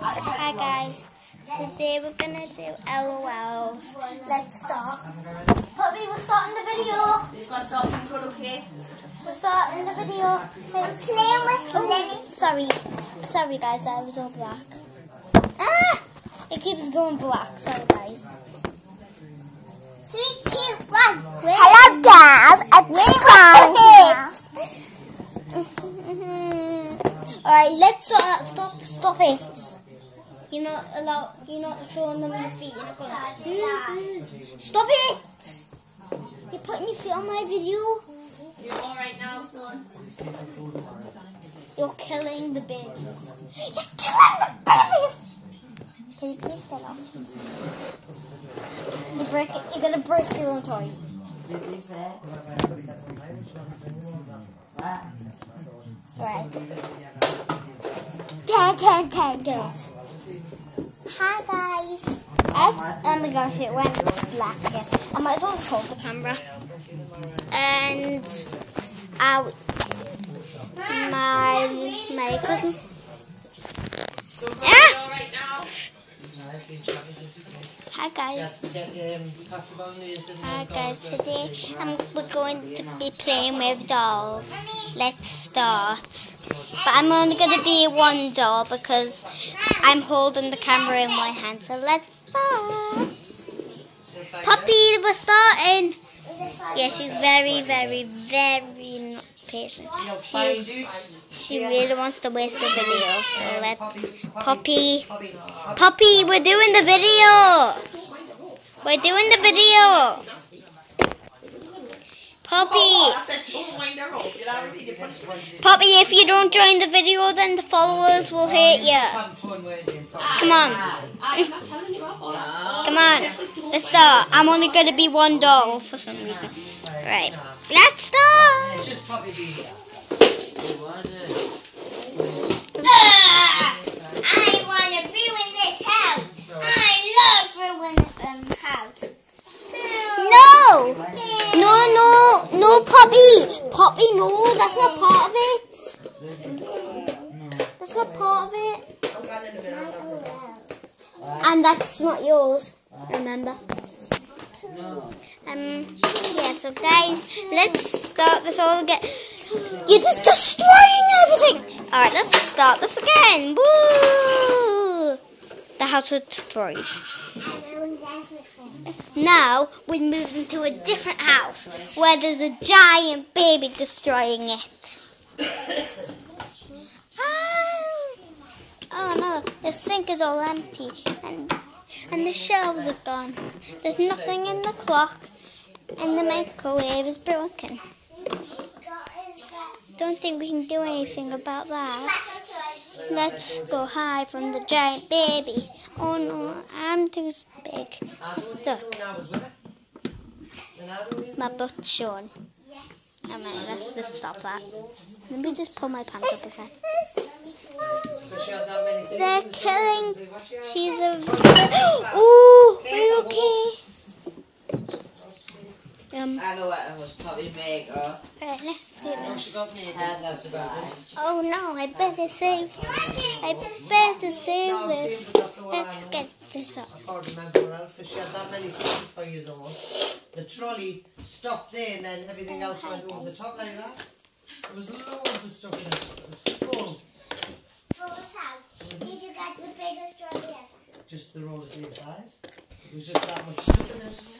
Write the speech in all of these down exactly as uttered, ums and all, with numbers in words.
Hi guys, today we're gonna do L O Ls. Let's start. Poppy, we're starting the video. You've got to start being good, okay? We're starting the video. We're playing with oh, Sorry, sorry guys, that was all black. Ah! It keeps going black, sorry guys. Three, two, one. Hello guys, it's Alright, let's uh, stop, stop it. You're not allowed, you're not showing them your feet. You're not going to... Stop it! You're putting your feet on my video. You're alright now, son. You're killing the babies. You're killing the babies! Can you take that off? You break it, you're going to break your own toy. Right. Ten, ten, ten, go. Hi guys. Yes, oh my gosh, it went black again. I might as well just hold the camera. And uh, my my cousin. Ah! Hi guys. Hi guys. Today I'm, we're going to be playing with dolls. Let's start. But I'm only going to be one doll because I'm holding the camera in one hand. So let's start. Poppy, we're starting. Yeah, she's very, very, very not patient. She, she really wants to waste the video. So let's... Poppy. Poppy, we're doing the video. We're doing the video. Poppy. Poppy, if you don't join the video, then the followers will hate you. Come on. Come on. Let's start. I'm only going to be one doll for some reason. Right. Let's start. I want to ruin this house. I love ruining the house. No! No, no, no, Poppy! Poppy, no, that's not part of it. That's not part of it. And that's not yours, remember? Um, yeah, so guys, let's start this all again. You're just destroying everything! Alright, let's start this again. Woo! The house was destroyed. Now we're moving to a different house where there's a giant baby destroying it. ah. Oh no, the sink is all empty and and the shelves are gone. There's nothing in the clock and the microwave is broken. Don't think we can do anything about that. Let's go hide from the giant baby. Oh no, I'm too big. I'm stuck. My butt's showing. Alright, let's just stop that. Let me just pull my pants up a sec. They're killing. She's a. Oh, are you okay? Um, I know what it was probably make or. Alright, let's do this. Oh no, I better save. I better save this. Let's get this up. I can't remember where else because she had that many things for years almost. The trolley stopped there and then everything else went over the top like that. There was loads of stuff in it. It was full. Full of house. Did you get the biggest trolley ever? Just the roll of same size. It was just that much stuff in it.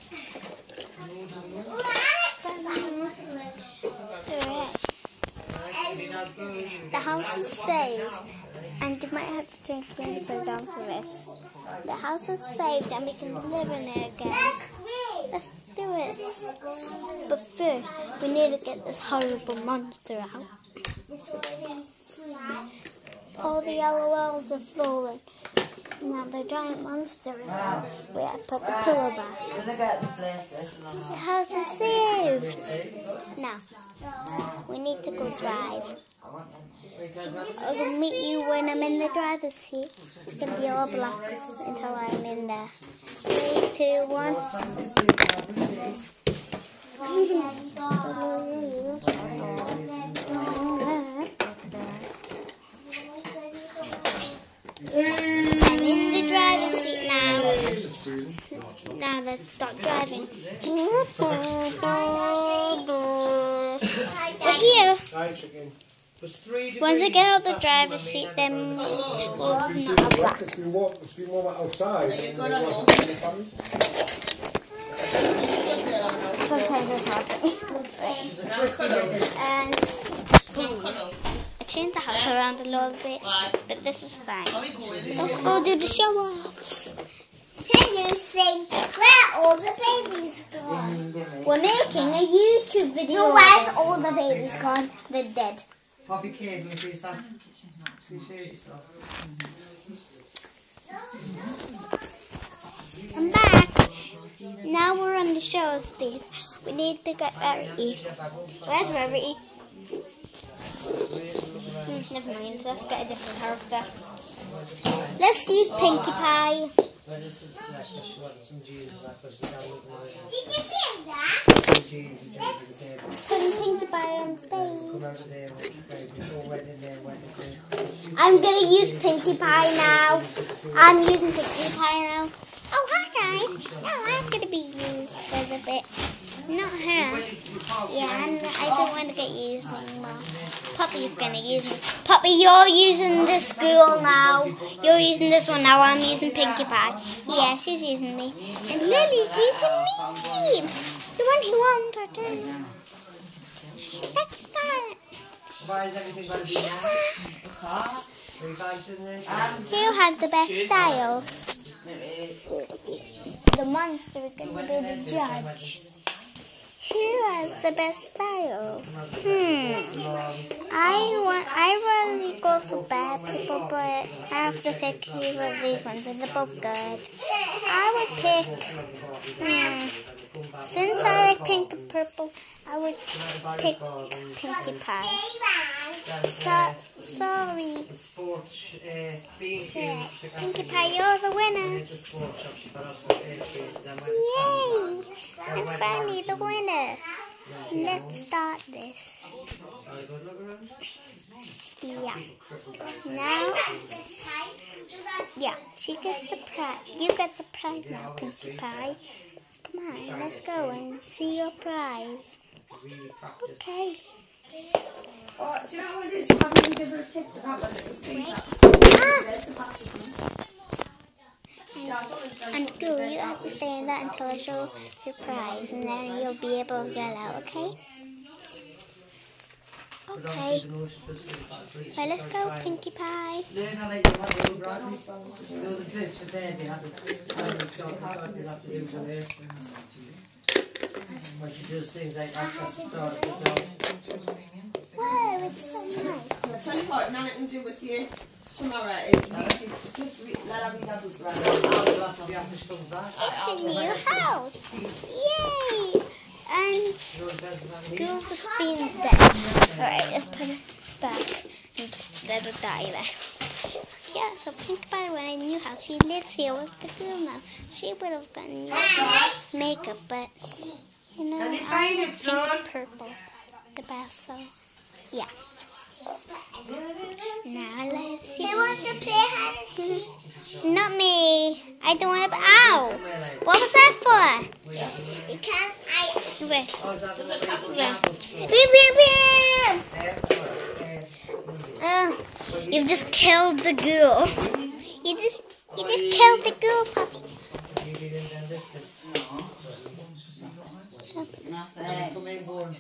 The house is saved, and you might have to take the put down for this. The house is saved, and we can live in it again. Let's do it. But first, we need to get this horrible monster out. All the L O Ls are falling. Now the giant monster is out. We have to put the pillow back. The house is saved. Now, we need to go drive. I'll meet you when I'm in the driver's seat. It's going to be all black until I'm in there. Three, two, one. I'm in the driver's seat now. Now let's start driving. We're here. There's three Once I degrees get out the this driver's afternoon, seat, I then mean, we'll Oh, have another black. It's been warm, it's been warm outside. Are you and good there or wasn't no? any fans. Sometimes it's hard for me. And I changed the house around a little bit, but this is fine. Let's go do the show offs. Can you think where all the babies gone? We're making a YouTube video. No, where's all the babies gone? They're dead. Poppy cable and freeze up. Two shades stuff. I'm back. Now we're on the show stage. We need to get Rarity. Where's Rarity? Hmm, never mind. Let's get a different character. Let's use Pinkie Pie. Went into the snack because she wanted some jeans and that because she can't look at Did you feel that? some jeans and jumped to the table. Putting Pinkie Pie on stage. Come out of there, before went in there, went in there. I'm gonna use Pinkie Pie now. I'm using Pinkie Pie now. Oh, hi guys. Now I'm gonna be used for a bit. Not her. Yeah, and I don't want to get used anymore. Poppy's gonna use me. Poppy, you're using the school now. You're using this one now. I'm using Pinkie Pie. Yeah, she's using me. And Lily's using me. The one who won her turn. Let's start. Why is everything going to be now? Car. Three bags in there? Um, Who has the best style? maybe. The monster is going to be the judge. Who has the best style? Hmm. I want. I really go for bad people, but I have to pick either of these ones, and they're both good. I would pick. Hmm. Since I like pink and purple, I would pick Pinkie Pie. So, sorry. The sports, uh, being Yeah. Pinkie Pie, you're the winner. the sports shop, she got us with eight and Yay! I'm finally the winner. Let's start this. Yeah. Now, yeah, she gets the prize. You get the prize now, Pinkie Pie. Come on, let's go and see your prize. really practice. Okay. Oh, do you know what it is? I'm going to give her a tip for that one. It's see that. And go, you have to stay in that until I show your prize, and then you'll be able to get out, okay? Okay. Well, let's go, Pinkie Pie. Learn how they do have the driving. You know the clips are there, you have to have to start the you have to do some this. When she does things like that, that's the start of the job. Wow, it's so nice. I'll tell you what, nothing to do with you tomorrow is you just re- let her read her book right now. I'll have to be after she comes back. It's a new house. Yay! And go to spin deck. Alright, let's put it back and let it die there. Yeah, so Pinkie Pie went in a new house. She lives here with the girl now. She would have gotten new makeup, but you know, I like pink and purple the best, so yeah. Now let's see. Who wants to play hide and seek? Not me. I don't want to. Ow! What was that for? Because I. Wait. Oh, is that the one Wait, wait, wait. Uh, you've just killed the girl. You just, you just killed the girl, puppy. you didn't do this? Nothing. Come in, Gordon.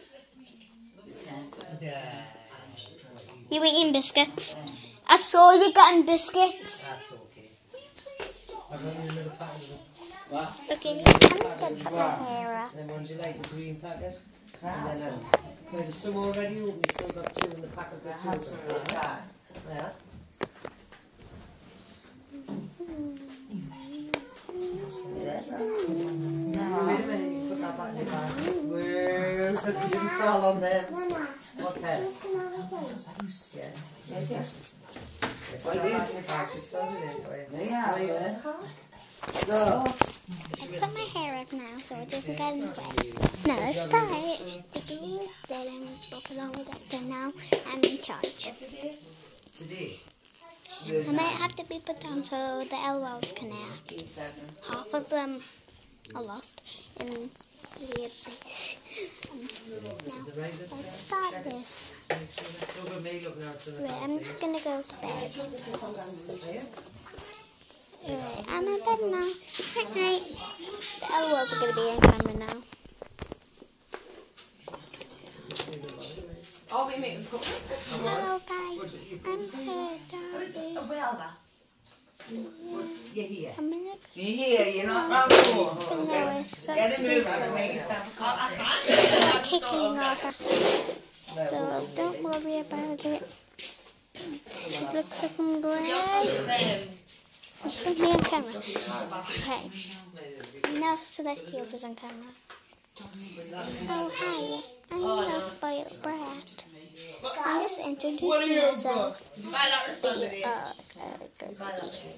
Yeah. You eating biscuits? I saw you getting biscuits. That's okay. I've got another packet of them. What? Okay, I'm just gonna put my hair up. And then ones you like, the green packet. And then, um, there's some already open, we still got two in the packet with two of them. Yeah. No. Wait a minute, you put that back in your bag. Whoa, so you didn't fall on them. What pen? Yeah. Yes, yes. Put that back in your bag, she's still in it. Wait. Yeah, Wait. yeah. No. I put my hair up now so it doesn't get in the way. Now let's start. The girl is dead and we're both along with that. So now I'm in charge. Today? They might have to be put down so the L Ls can act. Half of them are lost in the abyss. Um, now, let's start this. Right, I'm just gonna go to bed. Right, I'm in bed now. Good night. The L Ls are gonna be in camera now. All we make is cook. Hello guys, I'm here, Darby. Well, that. You're here. I'm gonna You're here, you're not round the corner. go to the Get a move out and make yourself a cup. kicking off. So don't worry about it. It looks like I'm glad. Let's put me on camera. Okay. Now Celestials is on camera. Oh hi, I'm no spoiled brat. I'm just introducing myself. Be uh, uh, good lady.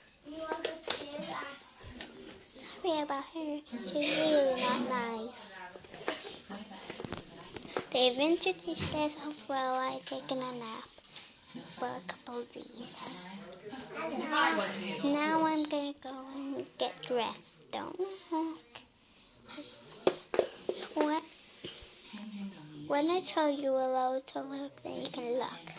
Sorry about her. She's really not nice. They've introduced themselves while I've taken a nap for a couple of days. Now, now I'm gonna go and get dressed. Don't look. What? When I tell you allowed to look, then you can look.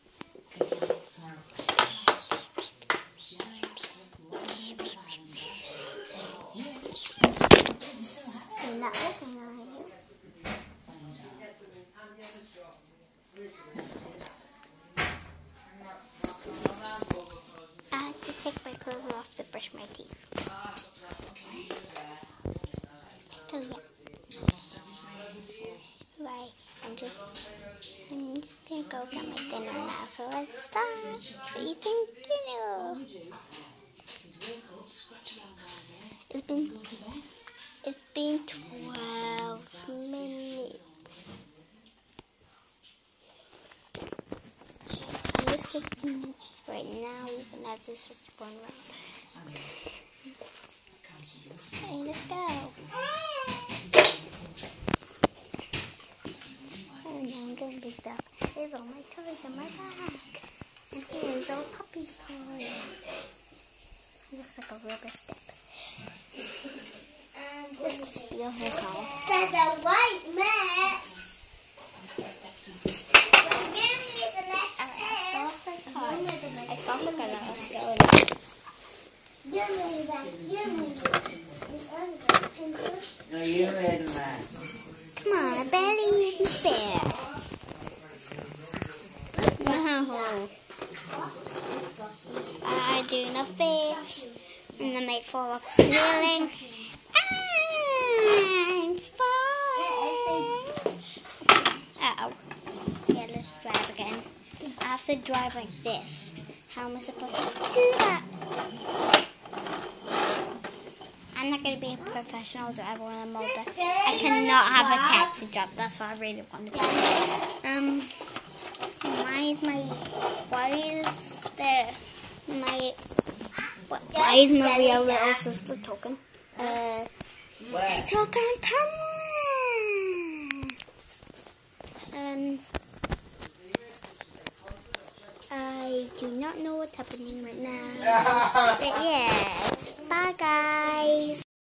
You're not looking, are you? I had to take my clothes off to brush my teeth. So yeah. Right, I'm just, I'm just gonna go get my dinner now. So let's start eating dinner. It's been, it's been twelve minutes. I'm just cooking it right now, even as this switch going around. Okay, let's go. And now I'm gonna be stuff. Here's all my toys in my bag. And here's all Puppy's toys. He looks like a rubber step. This could steal her car. There's a white mess. Give me the next I saw tip. her car. I saw her car. Let's go. Give me that. Give me that. No, you read that. Come on, I barely even fair. No. I do no face. And then might fall off the ceiling. I'm fine. Uh-oh. Yeah, let's drive again. I have to drive like this. How am I supposed to do that? I'm not going to be a professional driver when I'm older. I cannot have a taxi job. That's what I really want to do. Um, why is my, why is there, my, what, why is my real little sister talking? Uh, she's talking on camera. Um, I do not know what's happening right now. But yeah, bye guys.